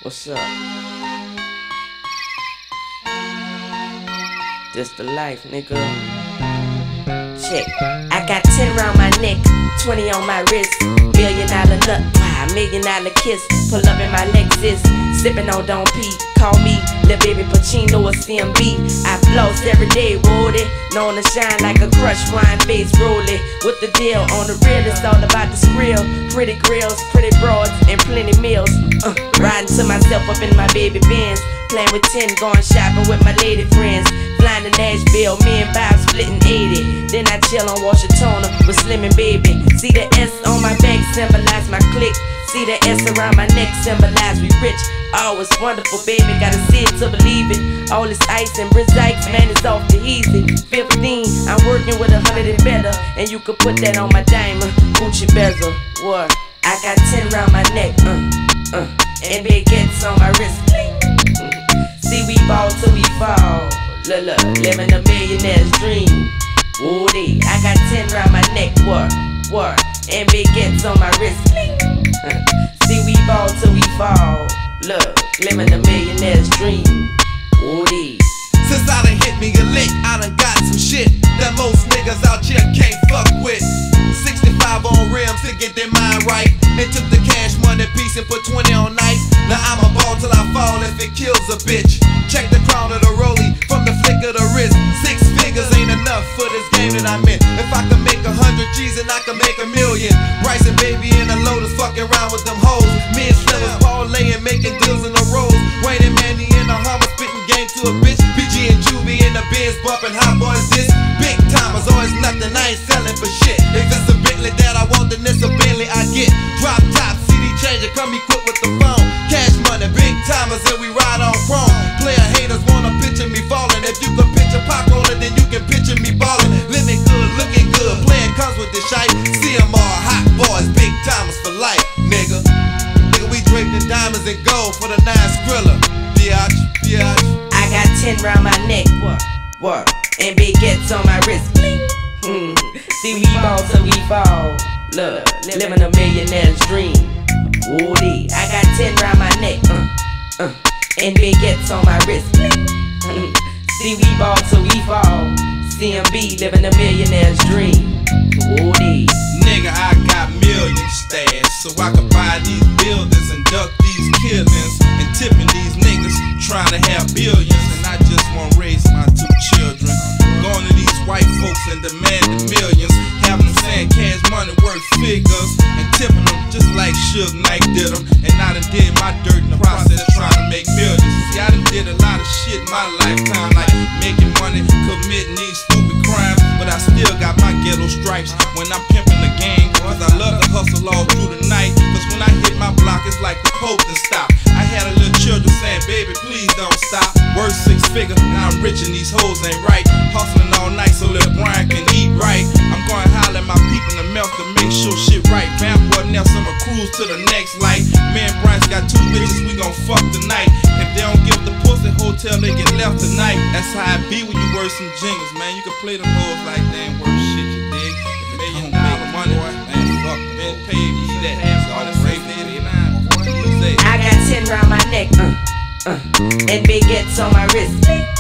What's up? This the life, nigga. Check. I got 10 round my neck, 20 on my wrist. $1 million nut, $1 million kiss. Pull up in my Lexus, sippin' on Don P. Call me Lil Baby Pacino or CMB. I floss every day, Woody. Known to shine like a crushed wine face, rolling. With the deal on the real, it's all about the skrill. Pretty grills, pretty broads, and plenty meals. Riding to myself up in my baby Benz. Playing with 10, going shopping with my lady friends. Flying to Nashville, me and Bob splitting 80. Then I chill on Washington with Slim and Baby. See the S on my back, symbolize my clique. See the S around my neck, symbolize we rich. Oh, it's wonderful, baby, gotta see it to believe it. All this ice and Brizikes, man, it's off the easy. 15, I'm working with 100 and better. And you could put that on my diamond, Gucci bezel. What? I got 10 round my neck, and big gets on my wrist. See, we ball till we fall. Look, living a millionaire's dream. Woody, I got 10 round my neck, what? And big gets on my wrist. See, we ball till we fall. Look, living a millionaire's dream. Woody. Since I done hit me a lick, I done got some shit that most niggas out here can't fuck with. 65 on rims to get their mind right, and took the cash money piece and put 20 on nights. Now I'ma ball till I fall if it kills a bitch. Check the crown of the rollie from the flick of the wrist. 6 figures ain't enough for this game that I'm in. If I can make 100 G's and I can make 1 million. Bryce and Baby in the Lotus fucking around with them hoes. Me and Slim was parlaying, making deals in the rolls. Wayne and Mandy in the Hummer spitting game to a bitch. PG and Juvie in the Benz bumping hot boys this. Big timers, always nothing, I ain't selling for shit. If it's a Bentley that I want, then it's a Bentley I get. Drop top, CD changer, come equipped with the phone. Cash money, big timers, and we ride on chrome. Player haters wanna picture me falling. If you can picture pop rolling, then you can picture me balling. Living good, looking good, playing comes with the shite. CMR, hot boys, big timers for life, nigga. Nigga, we draped in diamonds and gold for the 9 Skrilla. Biatch. I got 10 round my neck, what? And big gets on my wrist. See, we ball till we fall. Look, living a millionaire's dream. Woody, I got 10 round my neck, and big gets on my wrist. See, we ball till we fall. CMB, living a millionaire's dream. Woody. Nigga, I got millions stashed, so I can buy these buildings and duck these killings, and tipping these niggas trying to have billions. And I just wanna raise my 2 children. Going to these white folks and demanding millions, having them saying cash money worth figures, and tipping them just like Suge Knight did them. And I done did my dirt in the process trying to make millions. See, I done did a lot of shit in my lifetime, like making money, committing these stupid crimes, but I still got my ghetto stripes when I'm pimping the game, cause I love to hustle all through the night. Cause when I hit my block, it's like the Pope to stop. I had a little children saying, baby, please don't stop. Worth 6 figures, now I'm rich and these hoes ain't right. Hustling all night so little Brian can eat right. I'm going to holler at my people in the mouth to make sure shit right. Vamp Boy Nelson, I'ma cruise to the next light. Me and Bryce got 2 bitches, we gon' fuck tonight. If they don't give the pussy hotel, they get left tonight. That's how it be when you worth some jingles, man. You can play them hoes like they ain't worth shit, you dig? $1 million money, man, fuck, been paid, eat that. All this rape, I got 10 round my neck, and big gets on my wrist.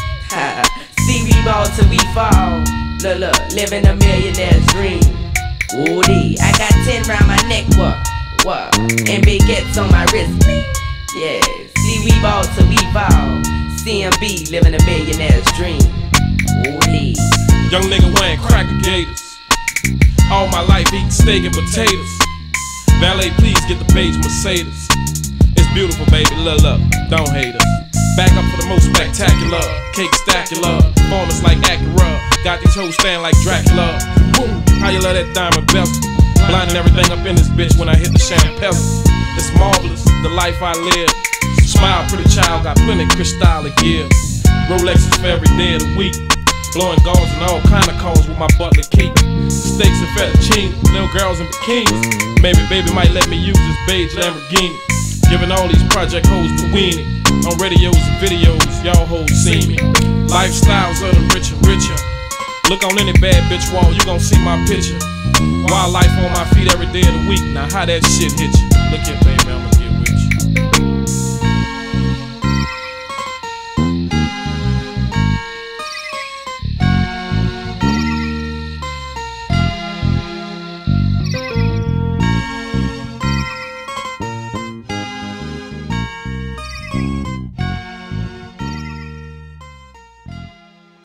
See, we ball till we fall. Look, living a millionaire's dream. Woody, I got 10 round my neck, what? And big gets on my wrist. Yeah, see, we ball till we fall. CMB, living a millionaire's dream. Woody. Young nigga wearing cracker gators. All my life eating steak and potatoes. Valet, please get the beige Mercedes. It's beautiful, baby, look, don't hate us. Back up for the most spectacular. Cake stackula, performance like Acura. Got these hoes stand like Dracula. Boom, how you love that diamond bezel? Blinding everything up in this bitch when I hit the champagne. It's marvelous, the life I live. Smile, pretty child, got plenty crystal to give. Rolexes for every day of the week. Blowing gauze and all kind of calls with my butler keep. Steaks and fettuccine, little girls in bikinis. Maybe baby might let me use this beige Lamborghini. Giving all these project hoes the weenie. On radios and videos, y'all hoes see me. Lifestyles of the rich and richer. Look on any bad bitch wall, you gon' see my picture. Wildlife on my feet every day of the week. Now how that shit hit you? Look at me.